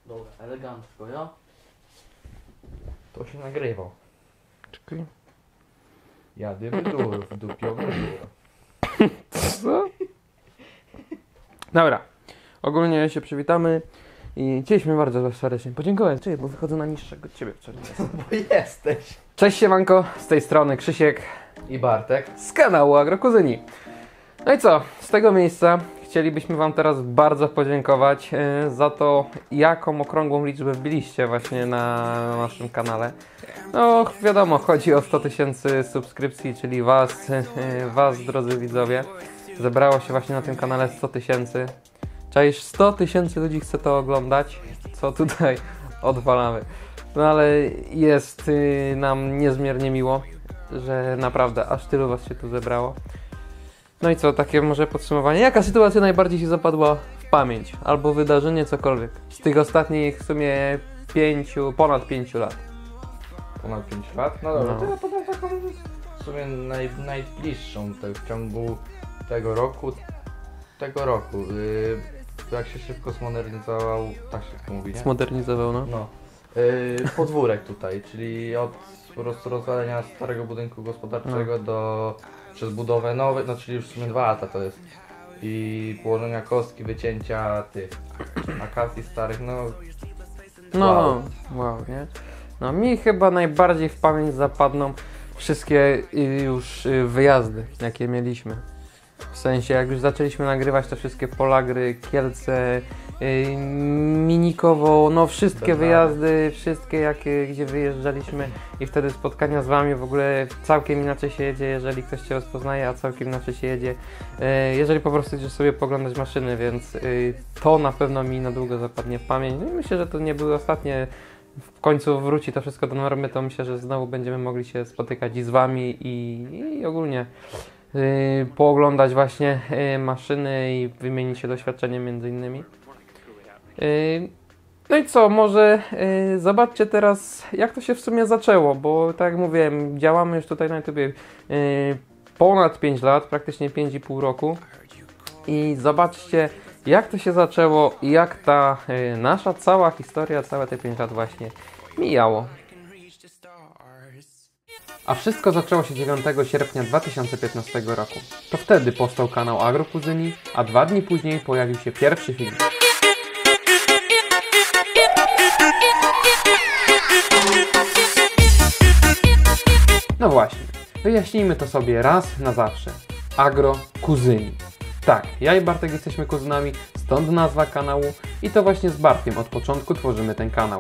Dobra, elegancko, ja? To się nagrywał. Czekaj. Jadymy dur, w dupią dur. Co? Dobra. Ogólnie się przywitamy i chcieliśmy bardzo serdecznie podziękować. Cześć, bo wychodzę na niższego od ciebie wczoraj. Bo jesteś. Cześć siemanko, z tej strony Krzysiek I Bartek. z kanału Agrokuzyni. No i co, z tego miejsca chcielibyśmy wam teraz bardzo podziękować za to, jaką okrągłą liczbę wbiliście właśnie na naszym kanale. No wiadomo, chodzi o 100 000 subskrypcji, czyli was drodzy widzowie. Zebrało się właśnie na tym kanale 100 000. Czaisz, 100 000 ludzi chce to oglądać, co tutaj odwalamy. No ale jest nam niezmiernie miło, że naprawdę aż tylu was się tu zebrało. No i co, takie może podsumowanie. Jaka sytuacja najbardziej się zapadła w pamięć? Albo wydarzenie, cokolwiek. Z tych ostatnich w sumie ponad 5 lat. Ponad 5 lat? No dobra, No. to ja podam taką w sumie najbliższą w ciągu tego roku. Jak się szybko zmodernizował, tak szybko mówi, nie? Zmodernizował, no. No. Podwórek tutaj, czyli od po prostu rozwalenia starego budynku gospodarczego przez budowę nowej, no czyli już w sumie 2 lata to jest. I położenia kostki, wycięcia tych akacji starych, no. No, wow, nie? No mi chyba najbardziej w pamięć zapadną wszystkie już wyjazdy, jakie mieliśmy. W sensie, jak już zaczęliśmy nagrywać te wszystkie Polagry, Kielce, Minikowo, no wszystkie Dobra. wyjazdy, wszystkie gdzie wyjeżdżaliśmy i wtedy spotkania z wami w ogóle całkiem inaczej się jedzie, jeżeli ktoś cię rozpoznaje, a całkiem inaczej się jedzie, jeżeli po prostu idziesz sobie poglądać maszyny, więc to na pewno mi na długo zapadnie w pamięć. No i myślę, że to nie były ostatnie. W końcu wróci to wszystko do normy, to myślę, że znowu będziemy mogli się spotykać i z wami i ogólnie pooglądać właśnie maszyny i wymienić się doświadczeniem między innymi. No i co, może zobaczcie teraz, jak to się w sumie zaczęło, bo tak jak mówiłem, działamy już tutaj na YouTubie ponad 5 lat, praktycznie 5,5 roku i zobaczcie, jak to się zaczęło i jak ta nasza cała historia, całe te 5 lat właśnie mijało. A wszystko zaczęło się 9 sierpnia 2015 roku. To wtedy powstał kanał Agrokuzyni, a 2 dni później pojawił się pierwszy film. No właśnie, wyjaśnijmy to sobie raz na zawsze. Agrokuzyni. Tak, ja i Bartek jesteśmy kuzynami, stąd nazwa kanału i to właśnie z Bartkiem od początku tworzymy ten kanał.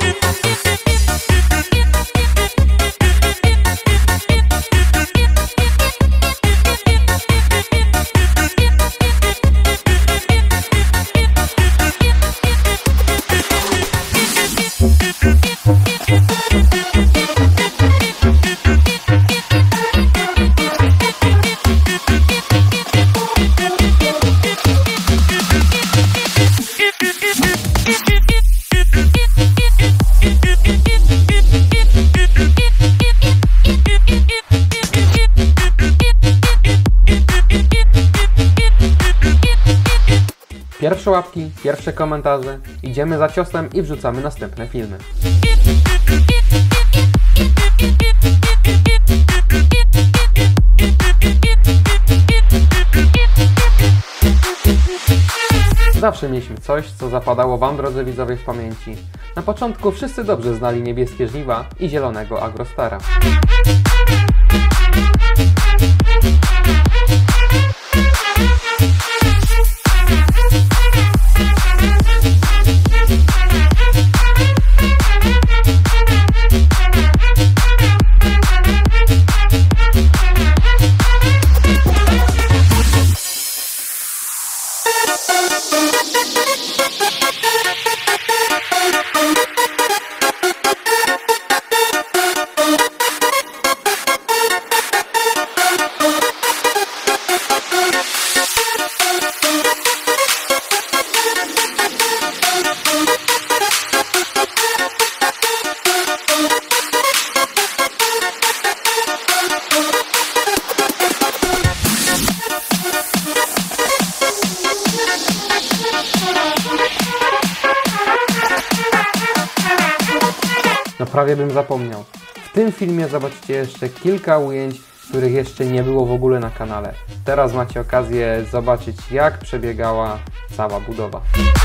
Pierwsze łapki, pierwsze komentarze, idziemy za ciosem i wrzucamy następne filmy. Zawsze mieliśmy coś, co zapadało wam, drodzy widzowie, w pamięci. Na początku wszyscy dobrze znali niebieskie żniwa i zielonego Agrostara. prawie bym zapomniał. W tym filmie zobaczycie jeszcze kilka ujęć, których jeszcze nie było w ogóle na kanale. Teraz macie okazję zobaczyć, jak przebiegała cała budowa.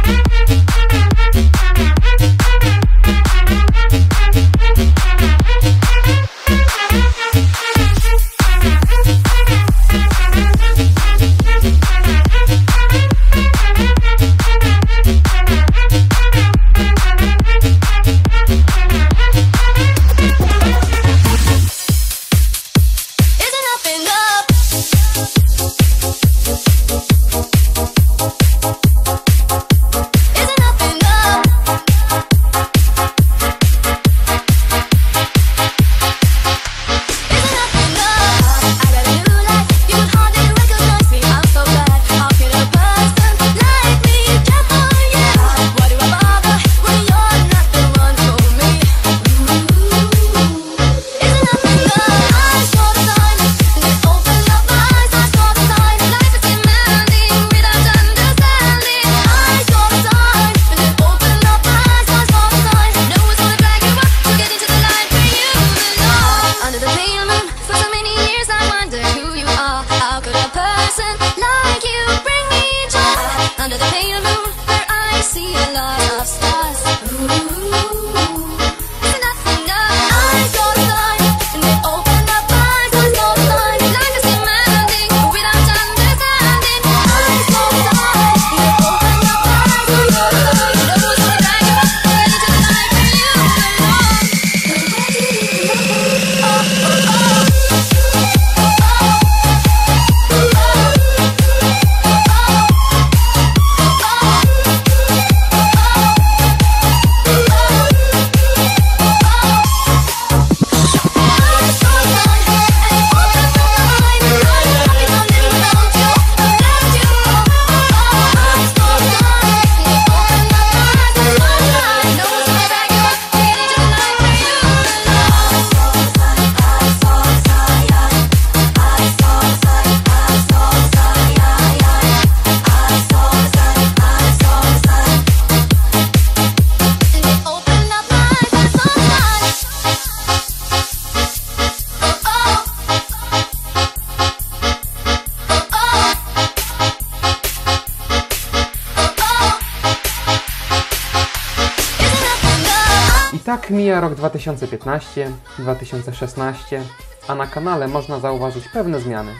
I tak mija rok 2015, 2016, a na kanale można zauważyć pewne zmiany.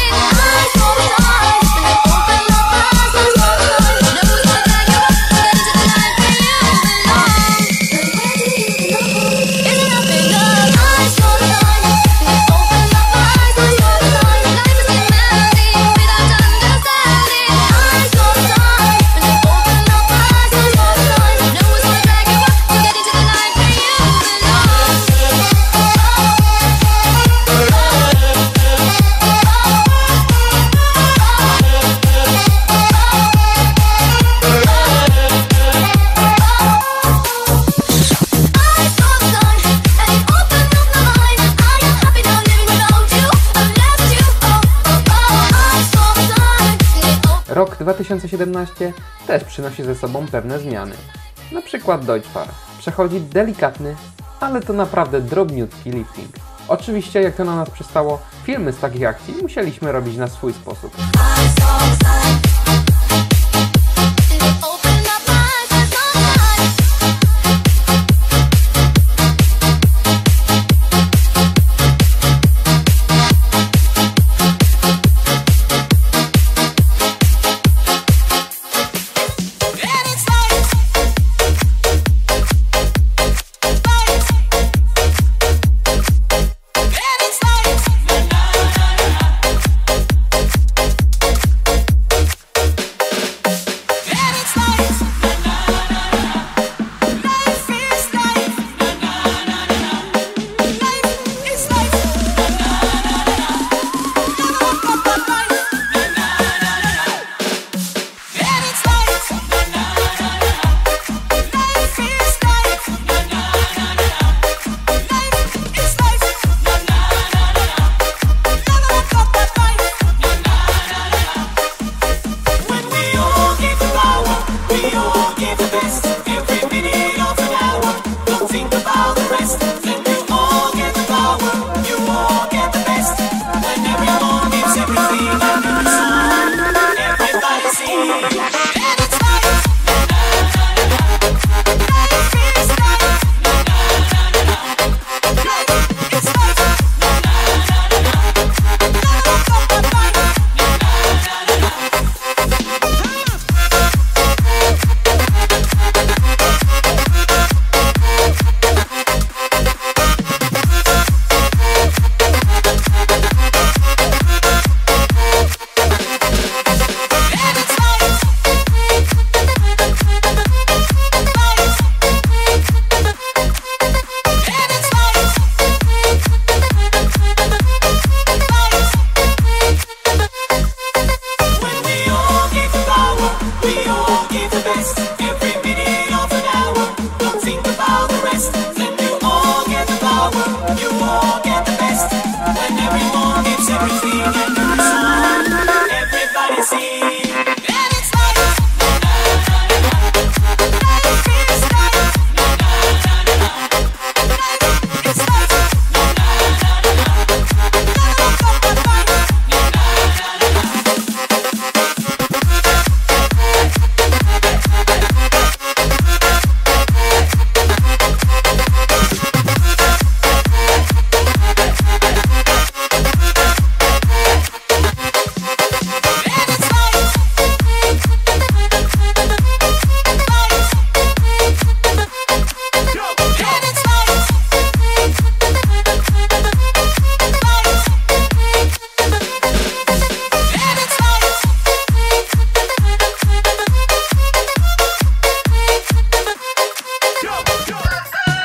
Rok 2017 też przynosi ze sobą pewne zmiany. Na przykład Deutschfar przechodzi delikatny, ale to naprawdę drobniutki lifting. Oczywiście, jak to na nas przystało, filmy z takich akcji musieliśmy robić na swój sposób.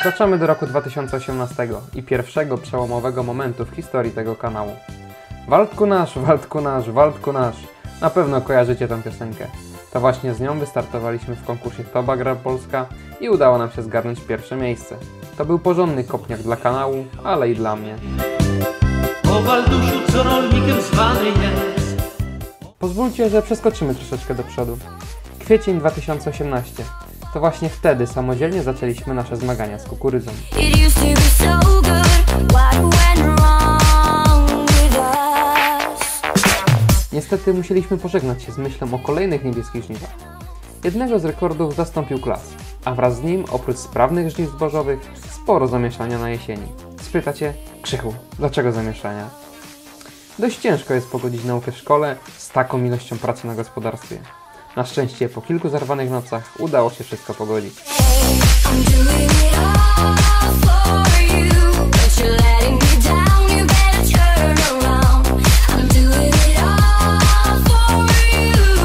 Wkraczamy do roku 2018 i pierwszego przełomowego momentu w historii tego kanału. Waldku nasz, Waldku nasz, Waldku nasz. Na pewno kojarzycie tę piosenkę. To właśnie z nią wystartowaliśmy w konkursie Toba Gra Polska i udało nam się zgarnąć pierwsze miejsce. To był porządny kopniak dla kanału, ale i dla mnie. O Waldusiu, co rolnikiem zwany jest. Pozwólcie, że przeskoczymy troszeczkę do przodu. Kwiecień 2018. To właśnie wtedy samodzielnie zaczęliśmy nasze zmagania z kukurydzą. It used to be so good. What went wrong with us? Niestety musieliśmy pożegnać się z myślą o kolejnych niebieskich żniwach. Jednego z rekordów zastąpił Klas, a wraz z nim, oprócz sprawnych żniw zbożowych, sporo zamieszania na jesieni. Spytacie, Krzychu, dlaczego zamieszania? Dość ciężko jest pogodzić naukę w szkole z taką ilością pracy na gospodarstwie. Na szczęście po kilku zarwanych nocach udało się wszystko pogodzić. I'm doing it all for you, but you're letting me down. You better turn around. I'm doing it all for you,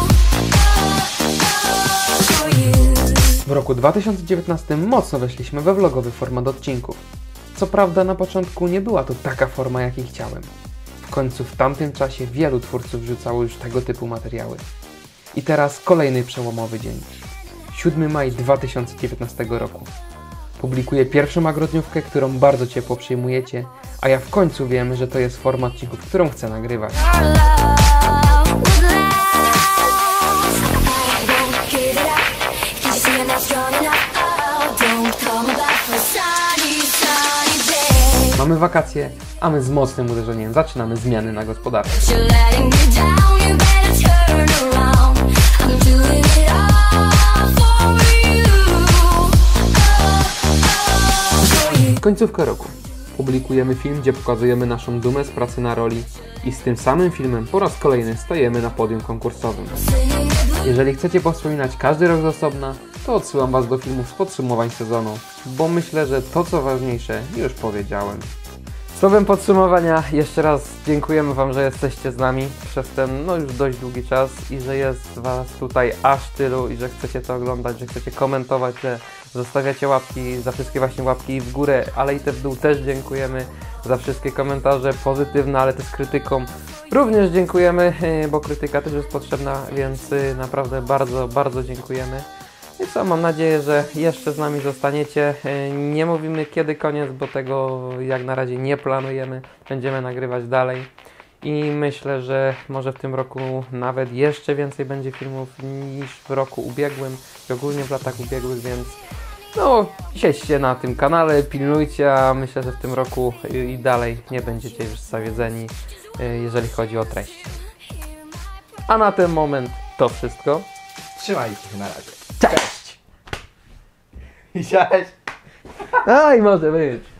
for you. W roku 2019 mocno weszliśmy we vlogowy format odcinków. Co prawda na początku nie była to taka forma, jakiej chciałem. W końcu w tamtym czasie wielu twórców wrzucało już tego typu materiały. I teraz kolejny przełomowy dzień. 7 maj 2019 roku. Publikuję pierwszą agrodniówkę, którą bardzo ciepło przyjmujecie, a ja w końcu wiem, że to jest forma odcinków, którą chcę nagrywać. Our love would last. I won't give it up. Can't you see I'm not strong enough? Oh, don't come back for a sunny, sunny day. Mamy wakacje, a my z mocnym uderzeniem zaczynamy zmiany na gospodarce. You're letting me down. You better turn around. I'm doing it all for you, for you. Końcówka roku. Publikujemy film, gdzie pokazujemy naszą dumę z pracy na roli i z tym samym filmem po raz kolejny stajemy na podium konkursowym. Jeżeli chcecie powspominać każdy rok z osobna, to odsyłam Was do filmów z podsumowań sezonu, bo myślę, że to co ważniejsze już powiedziałem. Słowem podsumowania jeszcze raz dziękujemy Wam, że jesteście z nami przez ten już dość długi czas i że jest Was tutaj aż tylu i że chcecie to oglądać, że chcecie komentować, że zostawiacie łapki, za wszystkie właśnie łapki w górę, ale i te w dół też dziękujemy, za wszystkie komentarze pozytywne, ale też z krytyką również dziękujemy, bo krytyka też jest potrzebna, więc naprawdę bardzo, bardzo dziękujemy. I co, mam nadzieję, że jeszcze z nami zostaniecie. Nie mówimy kiedy koniec, bo tego jak na razie nie planujemy. Będziemy nagrywać dalej. I myślę, że może w tym roku nawet jeszcze więcej będzie filmów niż w roku ubiegłym i ogólnie w latach ubiegłych, więc siedźcie na tym kanale, pilnujcie, a myślę, że w tym roku i dalej nie będziecie już zawiedzeni, jeżeli chodzi o treść. A na ten moment to wszystko. Trzymajcie się na razie. Cześć! Cześć! Aj, może być.